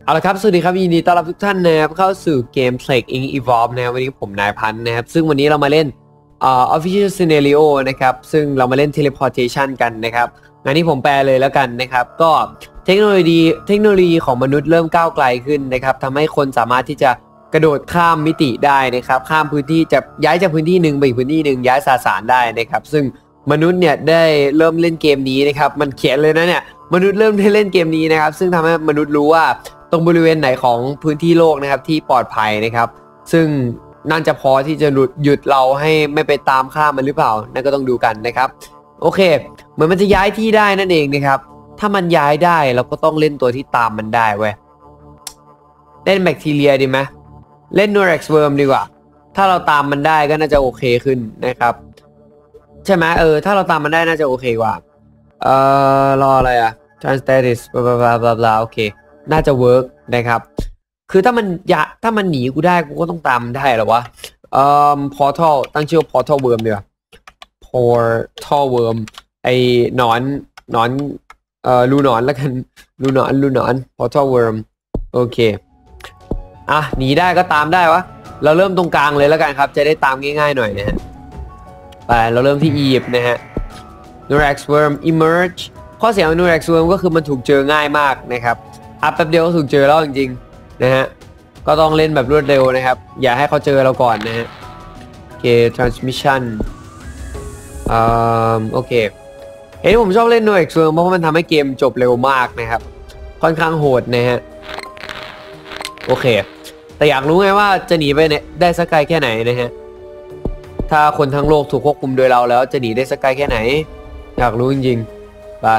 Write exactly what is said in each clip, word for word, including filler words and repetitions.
เอาละครับสวัสดีครับยินดีต้อนรับทุกท่านนะครับเข้าสู่เกม Plague Inc Evolve นะครับวันนี้ผมนายพันธ์นะครับซึ่งวันนี้เรามาเล่นเอ่อ Official Scenario นะครับซึ่งเรามาเล่น Teleportation กันนะครับงานนี้ผมแปลเลยแล้วกันนะครับก็เทคโนโลยีเทคโนโลยีของมนุษย์เริ่มก้าวไกลขึ้นนะครับทำให้คนสามารถที่จะกระโดดข้ามมิติได้นะครับข้ามพื้นที่จะย้ายจากพื้นที่หนึ่งไปอีกพื้นที่หนึ่งย้ายสสารได้นะครับซึ่งมนุษย์เนี่ยได้เริ่มเล่นเกมนี้นะครับมันเขียนเลยนะเนี่ยมนุษย์เริ่มได้เล่นเกมนี้นะครับซึ่งทำให้มนุษย์รู้ว่าตรงบริเวณไหนของพื้นที่โลกนะครับที่ปลอดภัยนะครับซึ่งน่าจะพอที่จะหยุดเราให้ไม่ไปตามฆ่ามันหรือเปล่านั่นก็ต้องดูกันนะครับโอเคเหมือนมันจะย้ายที่ได้นั่นเองนะครับถ้ามันย้ายได้เราก็ต้องเล่นตัวที่ตามมันได้เว้ยเล่นแบคทีเรียดีไหมเล่น Nurex Worm ดีกว่าถ้าเราตามมันได้ก็น่าจะโอเคขึ้นนะครับใช่ไหมเออถ้าเราตามมันได้น่าจะโอเคกว่าเอ่อรออะไรอะ Transtatus บลาบลาบลาบลาโอเคน่าจะเวิร์กนะครับคือถ้ามันอยากถ้ามันหนีกูได้กูก็ต้องตามมันได้หรอวะเอ่อ portal ตั้งชื่อ portal worm ดีกว่า portal worm ไอ้หนอนหนอนเอ่อรูหนอนแล้วกันรูหนอนรูหนอน portal worm โอเคอ่ะหนีได้ก็ตามได้วะเราเริ่มตรงกลางเลยแล้วกันครับจะได้ตามง่ายๆหน่อยนะฮะไปเราเริ่มที่อียิปต์นะฮะ Nurex worm emerge ข้อเสียของ Nurex worm ก็คือมันถูกเจอง่ายมากนะครับอัพแป๊บเดียวก็ถูกเจอแล้วจริงๆนะฮะก็ต้องเล่นแบบรวดเร็วนะครับอย่าให้เขาเจอเราก่อนนะฮะโอเค transmission อ่าโอเคเฮ้ยผมชอบเล่น Nurex worm เพราะมันทำให้เกมจบเร็วมากนะครับค่อนข้างโหดนะฮะโอเคแต่อยากรู้ไงว่าจะหนีไปได้สักไกลแค่ไหนนะฮะถ้าคนทั้งโลกถูกควบคุมโดยเราแล้วจะหนีได้สักไกลแค่ไหนอยากรู้จริงๆไป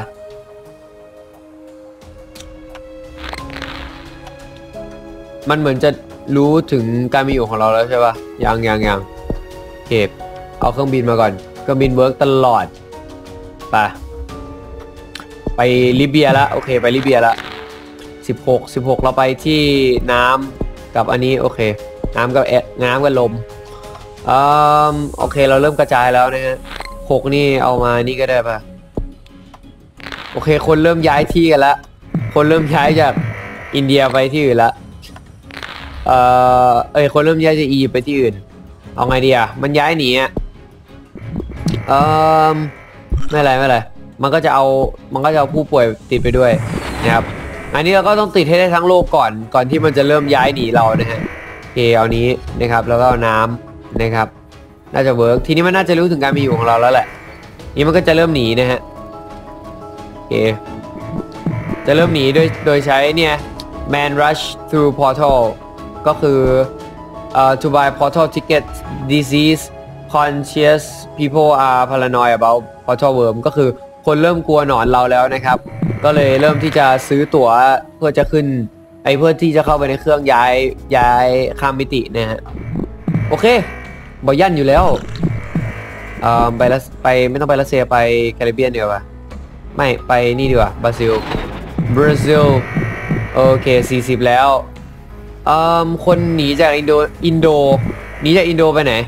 มันเหมือนจะรู้ถึงการมีอยู่ของเราแล้วใช่ปะยังยังยังโอเคเอาเครื่องบินมาก่อนเครื่องบินเวิร์กตลอดไปไปลิเบียแล้วโอเคไปลิเบียแล้วสิบหก สิบหกเราไปที่น้ำกับอันนี้โอเคน้ำกับแอน้ำกับลมอืมโอเคเราเริ่มกระจายแล้วนะฮะหกนี่เอามานี่ก็ได้ปะโอเคคนเริ่มย้ายที่กันแล้วคนเริ่มย้ายจากอินเดียไปที่อื่นแล้วเอ่อเอ้ยคนเริ่มย้ายจากอียิปต์ไปที่อื่นเอาไงดีอ่ะมันย้ายหนีอ่ะเอ่อไม่ไรไม่ไรมันก็จะเอามันก็จะเอาผู้ป่วยติดไปด้วยนะครับอันนี้เราก็ต้องติดให้ได้ทั้งโลกก่อนก่อนที่มันจะเริ่มย้ายหนีเรานะฮะโอเคเอานี้นะครับแล้วก็เอาน้ำนะครับน่าจะเวิร์กทีนี้มันน่าจะรู้ถึงการมีอยู่ของเราแล้วแหละนี่มันก็จะเริ่มหนีนะฮะโอเคจะเริ่มหนีโดยโดยใช้เนี่ย man rush through portalก็คือเอ่อ to buy portal ticket disease conscious people are paranoid about portal worm ก็คือคนเริ่มกลัวหนอนเราแล้วนะครับก็เลยเริ่มที่จะซื้อตั๋วเพื่อจะขึ้นไอเพื่อที่จะเข้าไปในเครื่องย้ายย้ายข้ามมิตินะฮะโอเคบอยันอยู่แล้วเอ่อไปละไปไม่ต้องไปรัสเซียไปแคริบเบียนดีกว่าไม่ไปนี่ดีกว่าบราซิลบราซิลโอเคสี่สิบแล้วอืมคนหนีจากอินโดอินโดหนีจากอินโดไปไหน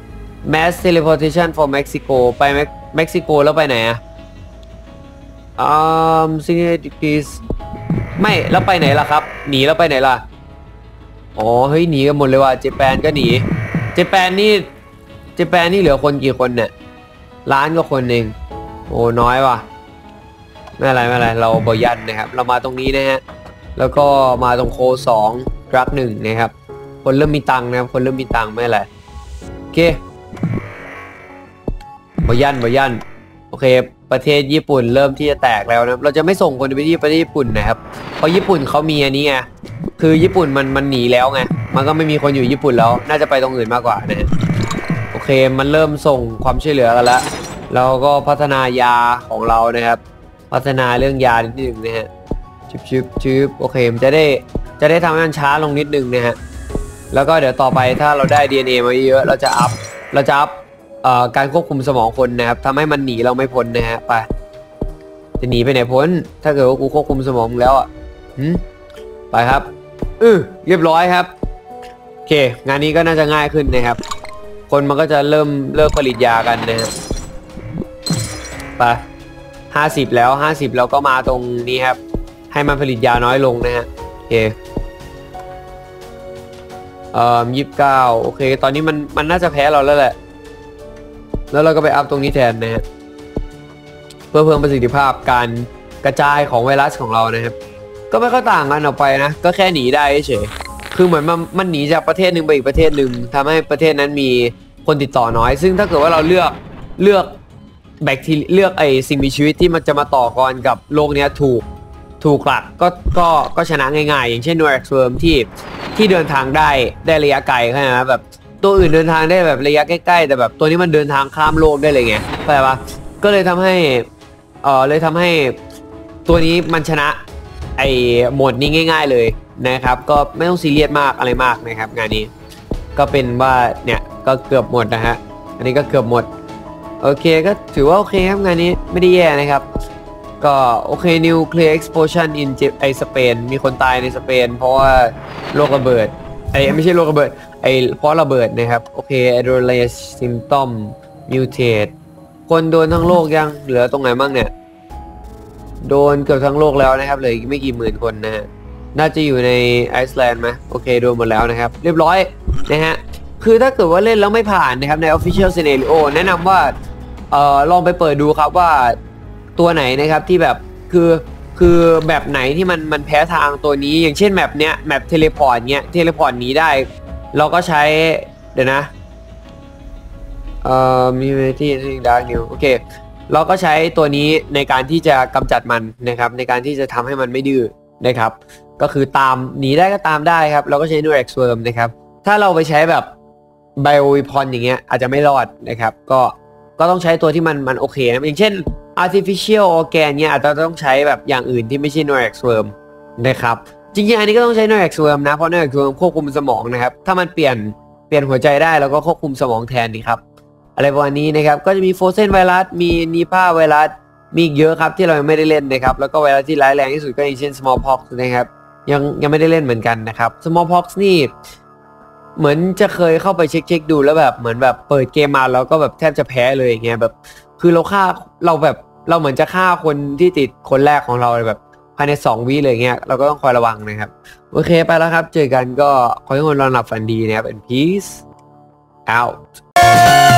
mass teleportation for Mexico ไปเม็กซิโกแล้วไปไหนอ่ะอืม senior degrees ไม่แล้วไปไหนล่ะครับหนีแล้วไปไหนล่ะอ๋อเฮ้ยหนีกันหมดเลยว่ะเจแปนก็หนีเจแปนนี่เจแปนนี่เหลือคนกี่คนเนี่ยล้านก็คนเองโอ้น้อยว่ะไม่อะไรไม่อะไรเราบอยันนะครับเรามาตรงนี้นะฮะแล้วก็มาตรงโคสองรักหนึ่งนะครับคนเริ่มมีตังค์นะครับคนเริ่มมีตังค์ไม่อะไรโอเคบอยันบอยันโอเคประเทศญี่ปุ่นเริ่มที่จะแตกแล้วนะเราจะไม่ส่งคนไปที่ประเทศญี่ปุ่นนะครับเพราะญี่ปุ่นเขามีอันนี้ไงคือญี่ปุ่นมันมันหนีแล้วไงมันก็ไม่มีคนอยู่ญี่ปุ่นแล้วน่าจะไปตรงอื่นมากกว่านะฮะโอเคมันเริ่มส่งความช่วยเหลือกันแล้วเราก็พัฒนายาของเรานะครับพัฒนาเรื่องยานิดนึงนะฮะชิบชิบชิบโอเคมันจะได้จะได้ทำให้มันช้าลงนิดนึงนะฮะแล้วก็เดี๋ยวต่อไปถ้าเราได้ ดี เอ็น เอ มาเยอะเราจะอัพเราจะอัพเอ่อการควบคุมสมองคนนะครับทำให้มันหนีเราไม่พ้นนะฮะไปจะหนีไปไหนพ้นถ้าเกิดว่ากูควบคุมสมองแล้วอ่ะหืมไปครับอือเรียบร้อยครับโอเคงานนี้ก็น่าจะง่ายขึ้นนะครับคนมันก็จะเริ่มเลิกผลิตยากันนะฮะไปห้าสิบแล้วห้าสิบเราก็มาตรงนี้ครับให้มันผลิตยาน้อยลงนะฮะโอเคเอ่อยี่สิบเก้าโอเคตอนนี้มันมันน่าจะแพ้เราแล้วแหละแล้วเราก็ไปอัพตรงนี้แทนนะฮะเพื่อเพิ่มประสิทธิภาพการกระจายของไวรัสของเรานะครับก็ไม่ค่อยต่างกันออกไปนะก็แค่หนีได้เฉยคือเหมือนมันมันหนีจากประเทศหนึ่งไปอีกประเทศหนึ่งทำให้ประเทศนั้นมีคนติดต่อน้อยซึ่งถ้าเกิดว่าเราเลือกเลือกแบคทีเรียเลือกไอสิ่งมีชีวิตที่มันจะมาต่อกรกับโรคนี้ถูกถูกหลักก็ก็ก็ชนะง่ายๆอย่างเช่น Norex Worm ที่ที่เดินทางได้ได้ระยะไกลใช่ไหมแบบตัวอื่นเดินทางได้แบบระยะใกล้ๆแต่แบบตัวนี้มันเดินทางข้ามโลกได้เลยไงเข้าใจปะก็เลยทำให้เออเลยทำให้ตัวนี้มันชนะไอโหมดนี้ง่ายๆเลยนะครับก็ไม่ต้องซีเรียสมากอะไรมากนะครับงานนี้ก็เป็นว่าเนี่ยก็เกือบหมดนะฮะอันนี้ก็เกือบหมดโอเคก็ถือว่าโอเคครับงานนี้ไม่ได้แย่นะครับก็โอเค Nuclear Explosion in ไอสเปนมีคนตายในสเปนเพราะว่าโรคระเบิดไอไม่ใช่โรคระเบิดไอเพราะระเบิดนะครับโอเค Adrenal Symptom Mutate คนโดนทั้งโลกยังเหลือตรงไหนบ้างเนี่ยโดนเกือบทั้งโลกแล้วนะครับเหลือไม่กี่หมื่นคนนะฮะน่าจะอยู่ในไอซ์แลนด์ไหมโอเคโดนหมดแล้วนะครับเรียบร้อยนะฮะคือถ้าเกิดว่าเล่นแล้วไม่ผ่านนะครับใน Official Scenario แนะนำว่าเอ่อลองไปเปิดดูครับว่าตัวไหนนะครับที่แบบคือคือแบบไหนที่มันมันแพ้ทางตัวนี้อย่างเช่นแมปเนี้ยแมปเทเลพอร์ตเนี้ยเทเลพอร์ตหนีได้เราก็ใช้เดี๋ยวนะเอ่อมีเวทีที่ดาร์กนิวโอเคเราก็ใช้ตัวนี้ในการที่จะกำจัดมันนะครับในการที่จะทำให้มันไม่ดื้อนะครับก็คือตามหนีได้ก็ตามได้ครับเราก็ใช้ Norex Worm นะครับถ้าเราไปใช้แบบ Biowepon อย่างเงี้ยอาจจะไม่รอดนะครับก็ก็ต้องใช้ตัวที่มันมันโอเคนะอย่างเช่น artificial organ เนี่ยอาจจะต้องใช้แบบอย่างอื่นที่ไม่ใช่ Norex Worm นะครับจริงๆอันนี้ก็ต้องใช้ Norex Worm นะเพราะ Norex Worm ควบคุมสมองนะครับถ้ามันเปลี่ยนเปลี่ยนหัวใจได้แล้วก็ควบคุมสมองแทนดีครับอะไรประมาณนี้นะครับก็จะมี Frozen Virus มี Nipah Virus มีอีกเยอะครับที่เรายังไม่ได้เล่นนะครับแล้วก็ไวรัสที่ร้ายแรงที่สุดก็อย่างเช่น Smallpox นะครับยังยังไม่ได้เล่นเหมือนกันนะครับ Smallpox นี่เหมือนจะเคยเข้าไปเช็คเช็คดูแล้วแบบเหมือนแบบเปิดเกมมาแล้วก็แบบแทบจะแพ้เลยอย่างเงี้ยแบบคือเราฆ่าเราแบบเราเหมือนจะฆ่าคนที่ติดคนแรกของเราแบบภายในสองวิเลยเงี้ยเราก็ต้องคอยระวังนะครับโอเคไปแล้วครับเจอกันก็ขอให้ทุกคนนอนหลับฝันดีนะครับ and peace out